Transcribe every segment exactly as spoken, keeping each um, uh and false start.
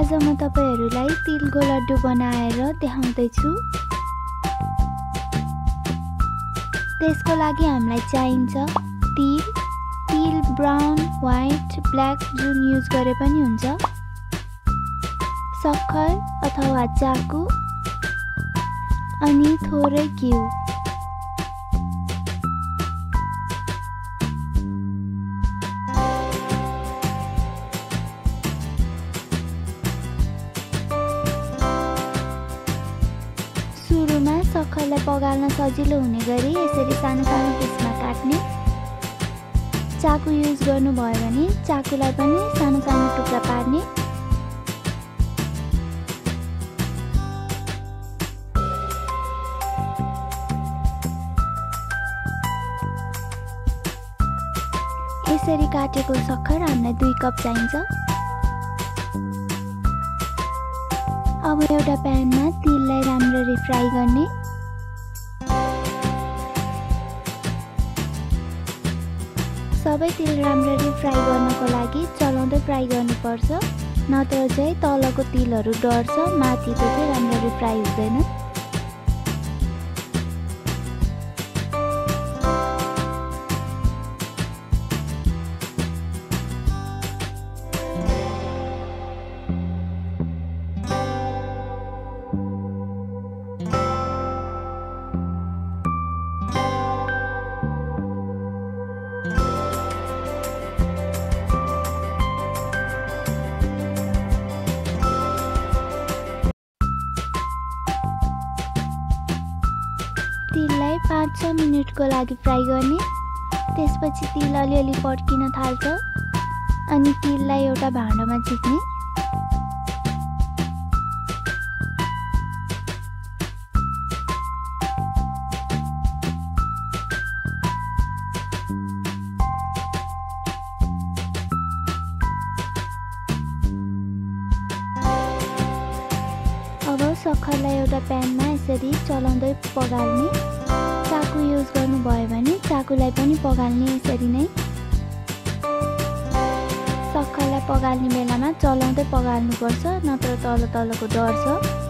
आज म तपाईहरुलाई तिलको लड्डु बनाएर देखाउँदै छु। त्यसको लागि हामीलाई चाहिन्छ तिल, तिल ब्राउन, व्हाइट, ब्ल्याक जुन युज गरे पनि हुन्छ, सक्खर अथवा चाकु अनि थोरै घिउ। सुरुमा सक्खरलाई पगाल्न सजिलो हुने गरी यसरी सानो सानो पिसमा काट्ने। चाकु युज गर्नुभयो भने चाकुलाई पनि सानो सानो टुक्रा पार्ने। यसरी काटेको सक्खर हामीलाई दुई कप चाहिन्छ। अब एउटा प्यानमा तिललाई राम्ररी फ्राई गर्ने। सबै तिल राम्ररी फ्राई गर्नको लागि चलाउँदै फ्राई गर्नुपर्छ, नत्र चाहिँ तलको तिलहरू डढ्छ, माथिको चाहिँ राम्ररी फ्राई हुँदैन। तिललाई पाँच छ मिनटको लागि फ्राई गर्ने। त्यसपछि तिल अलिअलि पड्किन थाल्छ अनि तिललाई एउटा भाँडोमा झिक्ने। अब सक्खरलाई एउटा प्यानमा यसरी चलाउँदै पगाल्ने। चाकु युज गर्नुभयो भने चाकुलाई पनि पगाल्ने यसरी नै। सक्खरलाई पगाल्ने बेलामा चलाउँदै पगाल्नुपर्छ, नत्र तल तलको डढ्छ।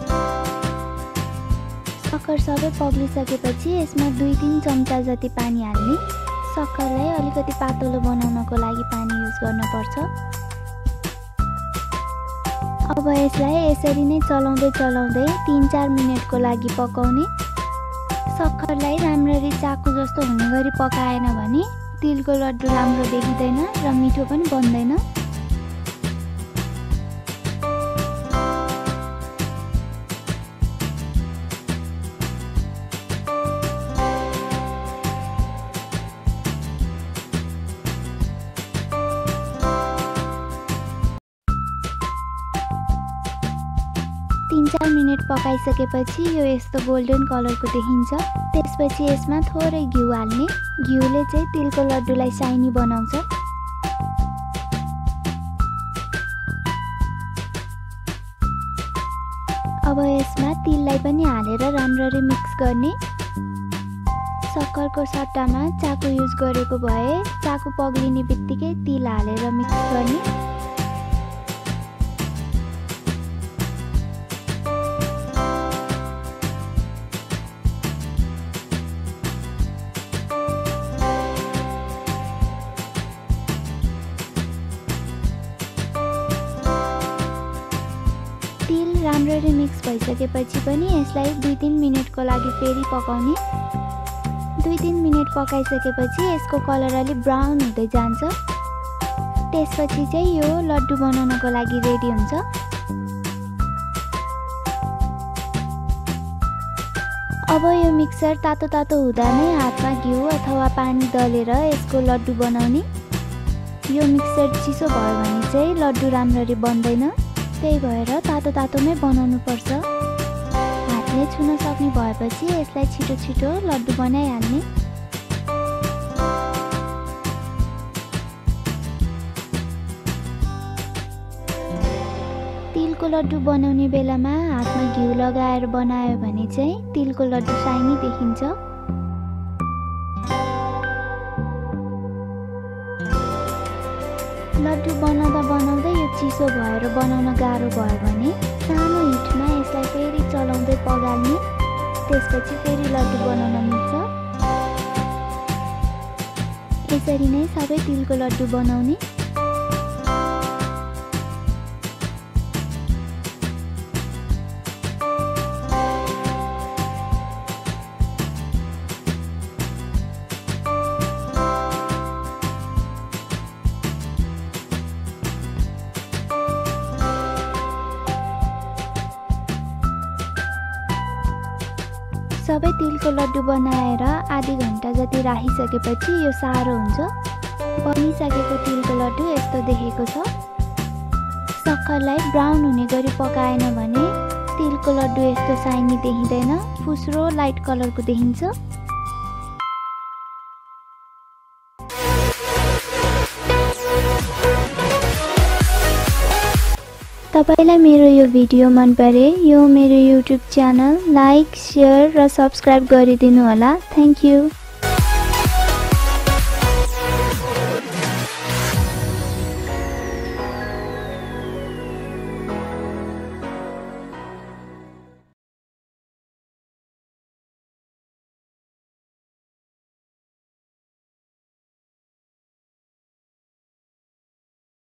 सक्खर सबै पग्लिसकेपछि यसमा दुई तीन चम्चा जति पानी हाल्ने। सक्खरलाई अलिकति पातलो बनाउनको लागि पानी युज गर्नुपर्छ। अब यसलाई यसरी नै चलाउँदै चलाउँदै तीन चार मिनटको लागि पकाउने। सक्खरलाई राम्ररी चाकु जस्तो हुने गरी पकाएन भने तिलको लड्डु राम्रो देखिँदैन र मिठो पनि बन्दैन। तीन चार मिनट पकाइसकेपछि यो यस्तो गोल्डन कलरको देखिन्छ। त्यसपछि यसमा थोरै घिउ हाल्ने। घिउले चाहिँ तिलको लड्डुलाई साइनी बनाउँछ। अब यसमा तिललाई पनि हालेर राम्ररी मिक्स गर्ने। सक्खरको सट्टामा चाकु युज गरेको भए चाकु पग्लिने बित्तिकै तिल हालेर मिक्स गर्ने। तिल राम्ररी मिक्स भइसकेपछि पनि यसलाई दुई तीन मिनटको लागि फेरि पकाउने। दुई तीन मिनट पकाइसकेपछि यसको कलर अलिक ब्राउन हुँदै जान्छ। त्यसपछि चाहिँ यो लड्डु बनाउनको लागि रेडी हुन्छ। अब यो मिक्सर तातो तातो हुँदा नै हातमा घिउ अथवा पानी दलेर यसको लड्डु बनाउने। यो मिक्सर चिसो भयो भने चाहिँ लड्डु राम्ररी बन्दैन, त्यही भएर तातो तातोमै बनाउनु पर्छ। हातले छुन सक्ने भएपछि यसलाई छिटो छिटो लड्डु बनाइहाल्ने। तिलको लड्डु बनाउने बेलामा हातमा घिउ लगाएर बनायो भने चाहिँ तिलको लड्डु साइनी देखिन्छ। लड्डु बनाउँदा बनाउँदै यो चिसो भएर बनाउन गाह्रो भयो भने सानो हिटमा यसलाई फेरि चलाउँदै पगाल्ने, त्यसपछि फेरि लड्डु बनाउन मिल्छ। यसरी नै सबै तिलको लड्डु बनाउने। सबै तिलको लड्डु बनाएर आधी घण्टा जति राखिसकेपछि यो सारो हुन्छ। बनिसकेको तिलको लड्डु यस्तो देखेको छ। सक्खरलाई ब्राउन हुने गरी पकाएन भने तिलको लड्डु यस्तो साइनी देखिँदैन, फुस्रो लाइट कलरको देखिन्छ। तपाईलाई मेरो यो भिडियो मन परे यो मेरो युट्युब च्यानल लाइक, शेयर र सब्स्क्राइब गरिदिनु होला। Thank you.